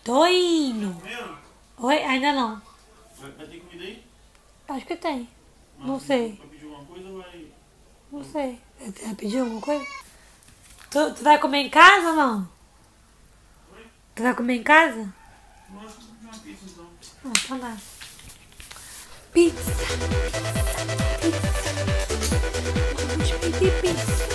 Tô indo. Comendo? Oi? Ainda não. Vai ter comida aí? Acho que tem. Não sei. Vai pedir alguma coisa ou vai... Não sei. Você vai pedir alguma coisa? Tu vai comer em casa ou não? Oi? Tu vai comer em casa? Não, acho que vou pedir uma pizza então. Ah, então dá. Pizza. Vamos pedir pizza.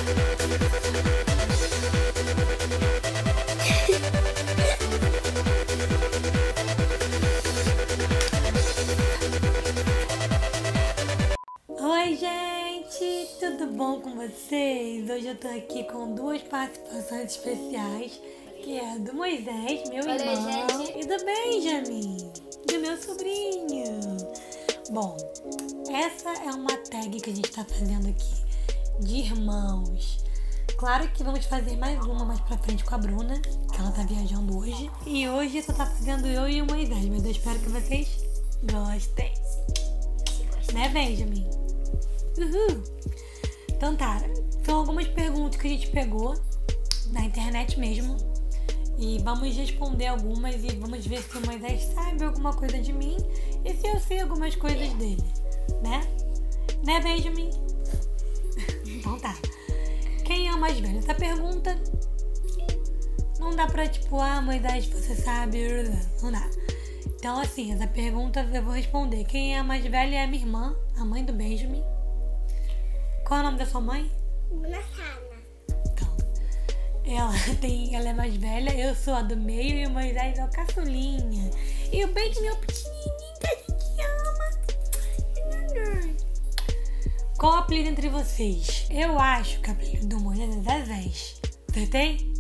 Oi, gente! Tudo bom com vocês? Hoje eu tô aqui com duas participações especiais, que é a do Moisés, meu irmão, gente. e do Benjamin, do meu sobrinho. Bom, essa é uma tag que a gente tá fazendo aqui, de irmãos. Claro que vamos fazer mais uma mais pra frente com a Bruna, que ela tá viajando hoje. E hoje só tá fazendo eu e o Moisés, mas eu espero que vocês gostem. Né, Benjamin? Uhul! Então tá, são algumas perguntas que a gente pegou na internet mesmo. E vamos responder algumas e vamos ver se o Moisés sabe alguma coisa de mim e se eu sei algumas coisas dele, né? Né, Benjamin? Então tá. Quem é o mais velho? Essa pergunta não dá pra tipo, Moisés, você sabe, não dá. Então assim, essa pergunta eu vou responder. Quem é a mais velha é a minha irmã, a mãe do Benjamin. Qual é o nome da sua mãe? Então, ela é mais velha, eu sou a do meio e o Moisés é o caçulinha. E o Benjamin é o pequenininho que a gente ama. Qual o apelido entre vocês? Eu acho que o apelido do Moisés é Zezés. Acertei?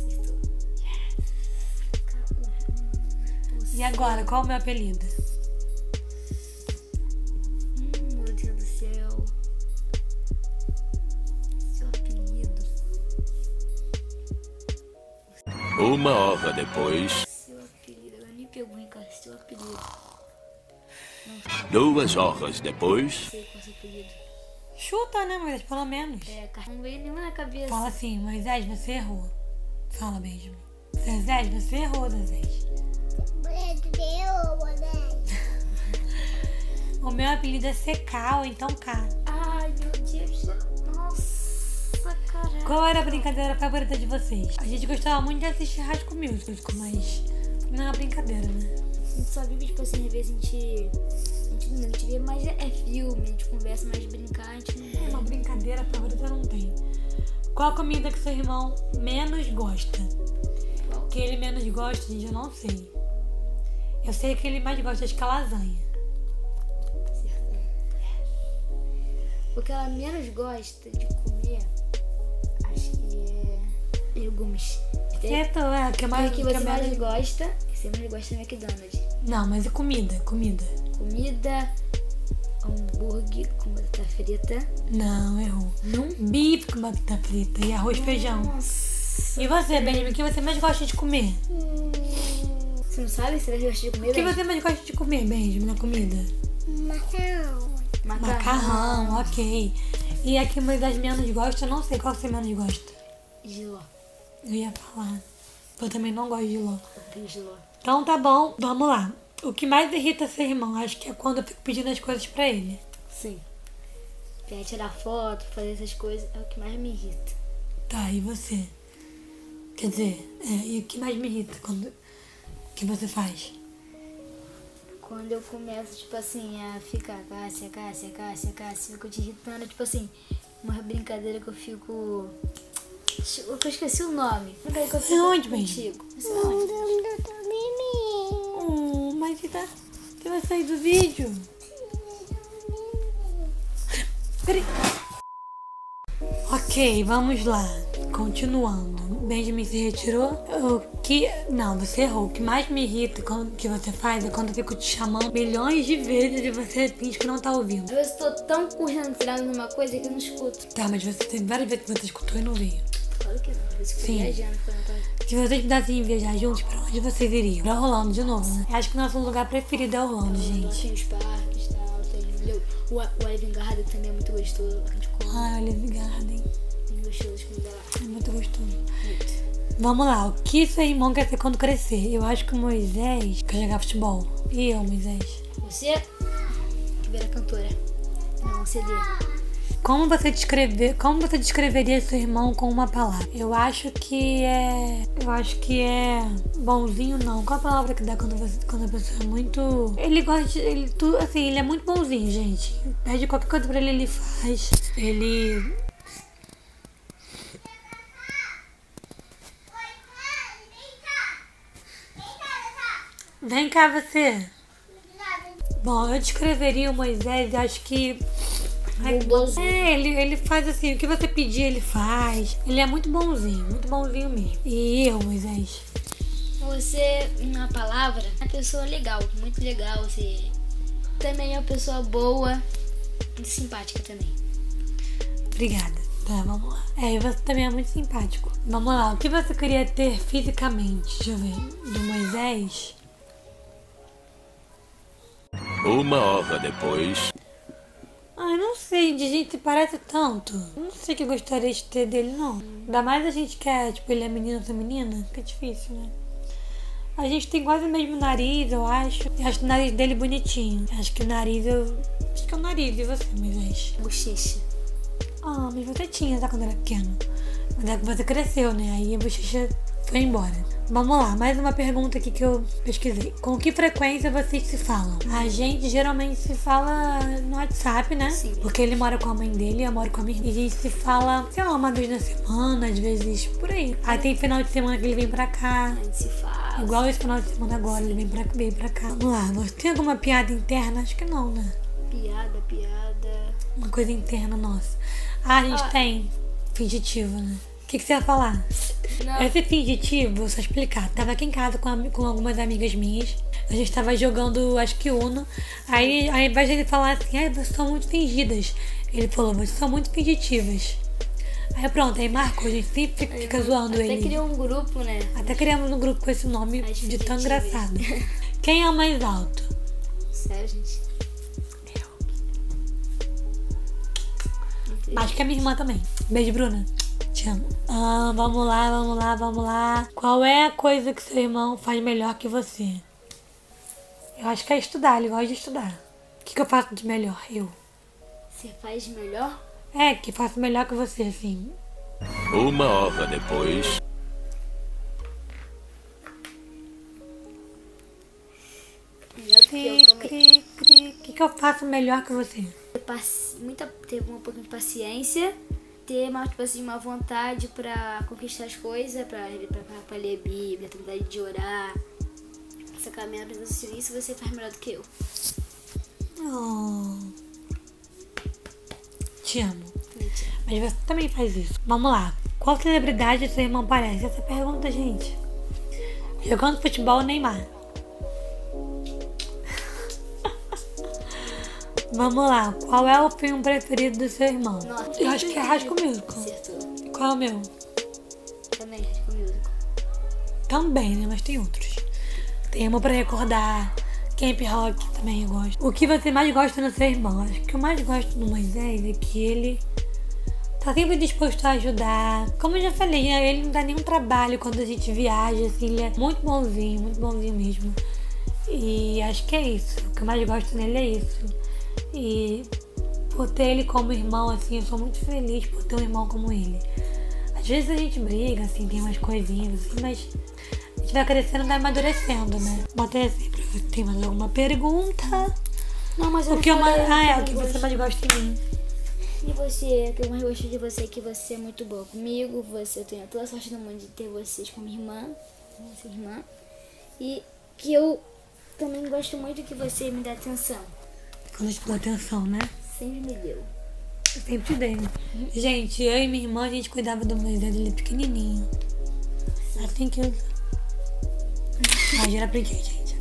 E agora, qual é o meu apelido? Meu Deus do céu. Seu apelido. Uma hora depois, Seu apelido. Eu nem pegou em casa. Seu apelido. 2 horas depois, Não sei qual é o seu apelido. Chuta, né, Moisés? Pelo menos. Não veio nenhuma na cabeça. Fala assim, Moisés, você errou. Fala, Benjamin. Zezés, você errou, Zezés. O meu apelido é CK ou então K. Ai, meu Deus. Nossa, caralho. Qual era a brincadeira favorita de vocês? A gente gostava muito de assistir High School Musical, mas não é uma brincadeira, né? A gente só vive, tipo assim, às vezes a gente vê mais filme, a gente conversa mais de brincar, a gente não Uma brincadeira favorita não tem. Qual a comida que seu irmão menos gosta? Qual? Que ele menos gosta, gente, eu não sei. Eu sei que ele mais gosta de lasanha. O que ela menos gosta de comer, acho que é legumes. Certo, é, que é mais... O que que é você mais menos- gosta, você mais gosta é McDonald's. Não, mas e comida? Comida. Comida, hambúrguer com batata frita. Não, errou. Não? Bife com batata frita e arroz e feijão. Nossa. E você, Benjamin, o que você mais gosta de comer? Você não sabe se você gosta de comer? O que você mais gosta de comer, Benjamin, na comida? Macarrão, ok. E a que Moisés menos gosta, eu não sei qual você menos gosta. Giló. Eu ia falar. Eu também não gosto de ló. Eu tenho giló. Então tá bom, vamos lá. O que mais irrita seu irmão, acho que é quando eu fico pedindo as coisas pra ele. Sim. Pra tirar foto, fazer essas coisas, é o que mais me irrita. Tá, e você? Quer dizer, e o que mais me irrita quando que você faz? Quando eu começo, tipo assim, a ficar Cássia, fico te irritando, tipo assim, uma brincadeira que eu fico... Eu esqueci o nome. Brincadeira que eu fico Onde, bem? contigo. Não sei onde. Mas você vai sair do vídeo? Peraí. Ok, vamos lá. Continuando. Benjamin se retirou. Não, você errou. O que mais me irrita que você faz é quando eu fico te chamando milhões de vezes e você finge que não tá ouvindo. Às vezes eu tô tão concentrada numa coisa que eu não escuto. Tá, mas você tem várias vezes que você escutou e não veio. Claro que não. Às vezes eu fico Sim. viajando quando eu tô... Se vocês pudessem viajar juntos, pra onde vocês iriam? Pra Orlando de novo, né? Acho que nosso lugar preferido é Orlando, gente. Tem os parques e tal, tem o Olive Garden também é muito gostoso. A gente come, Ai, Olive Garden. tem gostoso de comida lá. É muito gostoso. Muito. Vamos lá, o que seu irmão quer ser quando crescer? Eu acho que o Moisés quer jogar futebol. E eu, Moisés? Você virar cantora. Não, um CD. Como você descreveria seu irmão com uma palavra? Eu acho que é bonzinho, não. Qual a palavra que dá quando a pessoa é muito... Ele é muito bonzinho, gente. Pede qualquer coisa pra ele faz. Ele... Vem cá, você. Bom, eu descreveria o Moisés, acho que... ele faz assim, o que você pedir ele faz. Ele é muito bonzinho mesmo. E eu, Moisés? Você, na palavra, é uma pessoa legal, muito legal. Você também é uma pessoa boa e simpática também. Obrigada. Tá, vamos lá. E você também é muito simpático. Vamos lá, o que você queria ter fisicamente? Deixa eu ver. Do Moisés? Uma hora depois. Ai, não sei, de gente parece tanto. Não sei o que eu gostaria de ter dele, não. Ainda mais a gente que é, tipo, ele é menino ou menina, fica difícil, né? A gente tem quase o mesmo nariz, eu acho. Eu acho o nariz dele bonitinho. Acho que o nariz, acho que é o nariz, e você, Moisés? Bochecha. Ah, mas você tinha, tá, quando era pequeno. Mas é que você cresceu, né? Aí a bochecha foi embora. Vamos lá, mais uma pergunta aqui que eu pesquisei. Com que frequência vocês se falam? A gente geralmente se fala no WhatsApp, né? Sim. Porque ele mora com a mãe dele, eu moro com a minha irmã. E a gente se fala, sei lá, uma vez na semana, às vezes por aí. Aí tem final de semana que ele vem pra cá. A gente se fala. Igual esse final de semana agora, ele veio pra cá. Vamos lá, você tem alguma piada interna? Acho que não, né? Piada. Uma coisa interna nossa. Ah, a gente tem fingitivo, né? O que você ia falar? Não. Esse fingitivo, vou só explicar. Tava aqui em casa com algumas amigas minhas. A gente tava jogando, acho que Uno. Aí, ao invés de ele falar assim, ai, vocês são muito fingidas. Ele falou, vocês são muito fingitivas. Aí pronto, aí marcou. A gente sempre fica zoando ele. Até criou um grupo, né? Até criamos um grupo com esse nome As de tão fingitivas. engraçado. Quem é o mais alto? Sério, gente? Acho que é minha irmã também. Beijo, Bruna. Te amo. Vamos lá. Qual é a coisa que seu irmão faz melhor que você? Eu acho que é estudar, ele gosta de estudar. O que eu faço de melhor? Eu. Você faz melhor? É, que faço melhor que você, assim. Uma hora depois. Melhor do que eu também. O que eu faço melhor que você? Ter um pouquinho de paciência, ter uma vontade pra conquistar as coisas, pra ler Bíblia, ter vontade de orar, essa caminhada pra isso você faz melhor do que eu. Oh. Te amo. Mentira. Mas você também faz isso. Vamos lá. Qual celebridade seu irmão parece? Essa pergunta, gente. Jogando futebol, Neymar. Vamos lá. Qual é o filme preferido do seu irmão? Nossa, Eu acho que é High School Musical. Acertou. Qual é o meu? Também, High School Musical. Também, né? Mas tem outros. Tem uma pra recordar. Camp Rock também eu gosto. O que você mais gosta no seu irmão? Acho que o que eu mais gosto do Moisés é que ele tá sempre disposto a ajudar. Como eu já falei, né? Ele não dá nenhum trabalho quando a gente viaja, assim. Ele é muito bonzinho mesmo. E acho que é isso. O que eu mais gosto nele é isso. E por ter ele como irmão, assim, eu sou muito feliz por ter um irmão como ele. Às vezes a gente briga, assim, tem umas coisinhas, assim, mas a gente vai crescendo e vai amadurecendo, né? Botei assim pra você. Tem mais alguma pergunta? Não, mas eu O que eu mais... falei, o que você mais gosta de mim? E você, o que eu mais gosto de você é que você é muito boa comigo. Eu tenho toda a sorte do mundo de ter vocês como sua irmã. E que eu também gosto muito que você me dá atenção. Quando a gente dá atenção, né? Sempre me deu. Eu sempre te dei. Gente, eu e minha irmã, a gente cuidava do Moisés, ele pequenininho. Assim que eu... Mas já aprendi, gente.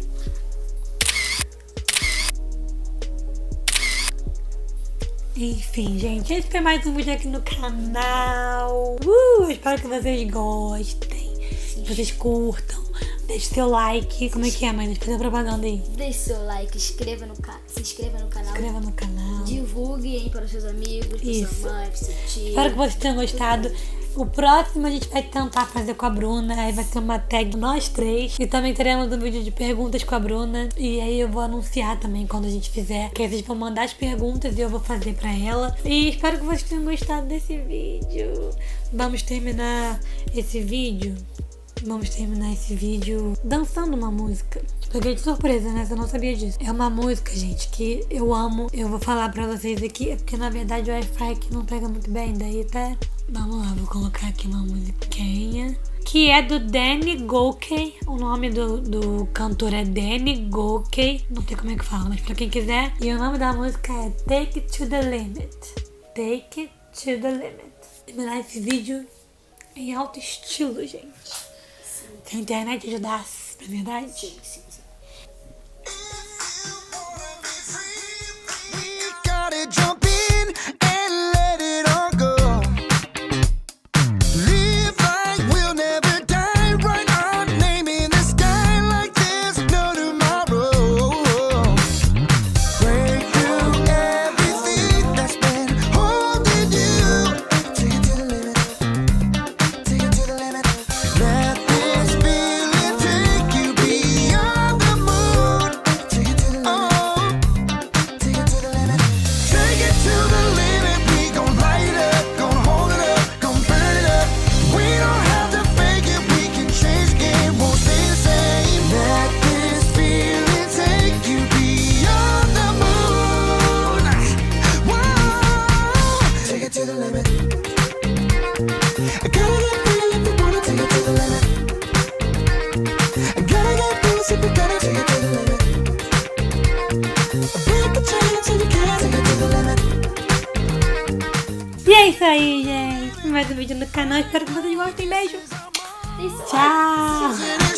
Enfim, gente, esse foi mais um vídeo aqui no canal. Espero que vocês gostem. Que vocês curtam. Deixe seu like. Como é que é, mãe? Deixa eu fazer propaganda aí. Deixe seu like, se inscreva no canal. Inscreva no canal. Divulgue aí para os seus amigos, para Isso. sua mãe, para seu tio. Espero que vocês tenham gostado. O próximo a gente vai tentar fazer com a Bruna. Aí vai ser uma tag nós três. E também teremos um vídeo de perguntas com a Bruna. E aí eu vou anunciar também quando a gente fizer. Que aí vocês vão mandar as perguntas e eu vou fazer pra ela. E espero que vocês tenham gostado desse vídeo. Vamos terminar esse vídeo. Dançando uma música. Peguei de surpresa, né? Você não sabia disso. É uma música, gente, que eu amo. Eu vou falar pra vocês aqui. É porque na verdade o Wi-Fi aqui não pega muito bem. Daí até... Vamos lá, vou colocar aqui uma musiquinha. Que é do Danny Gokey. O nome do cantor é Danny Gokey. Não sei como é que fala, mas pra quem quiser. E o nome da música é Take It To The Limit. Take It To The Limit. Terminar esse vídeo em alto estilo, gente. Se a internet ajudasse, não é verdade? Sim. Jump in and let it all go. Live like we'll never die. Write our name in the sky like there's no tomorrow. Break through everything that's been holding you. Take it to the limit. Take it to the limit. Let this feeling take you beyond the moon. Take it to the limit. Take it to the limit. Take it to the limit, we gon' light it up, gon' hold it up, gon' burn it up. We don't have to fake it, we can change the game, won't stay the same. Let this feeling take you beyond the moon. Whoa. Take it to the limit. I gotta get real if you wanna take it to the limit. I gotta get loose if you gotta take it to the limit. Break the chains and you can't take it to the limit. E é isso aí, gente. Mais um vídeo no canal. Espero que vocês gostem. Beijo. Tchau.